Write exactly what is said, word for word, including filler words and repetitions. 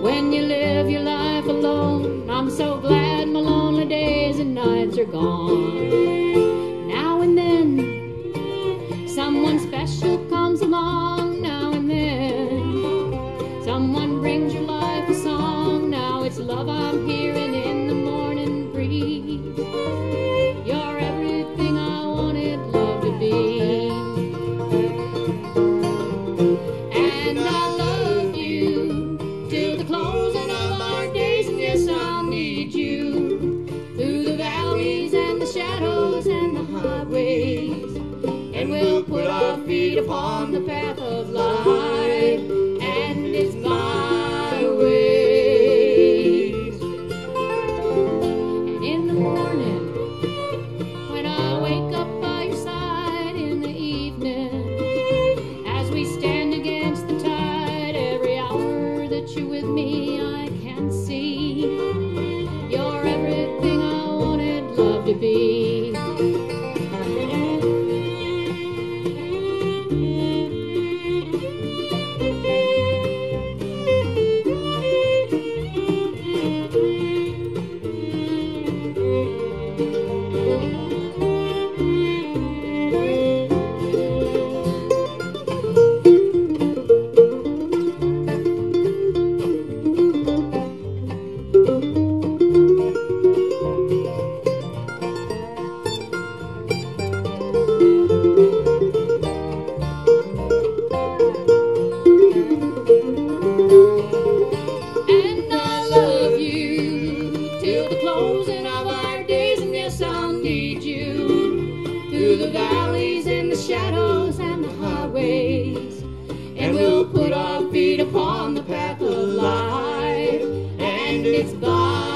when you live your life alone. I'm so glad my lonely days and nights are gone. Now and then someone special comes along. Now and then someone brings your life a song. Now it's love I'm hearing in the morning breeze. You're everything I wanted love to be. And I love you till the closing of our days. And yes, I'll need you through the valleys and the shadows and the highways. And we'll put our feet upon the path of life, and it's my ways. And in the morning, when I wake up by your side in the evening, as we stand against the tide, every hour that you're with me I can see you're everything I wanted love to be. Closing of our days, and yes, I'll need you through the valleys and the shadows and the highways. And we'll put our feet upon the path of life, and it's by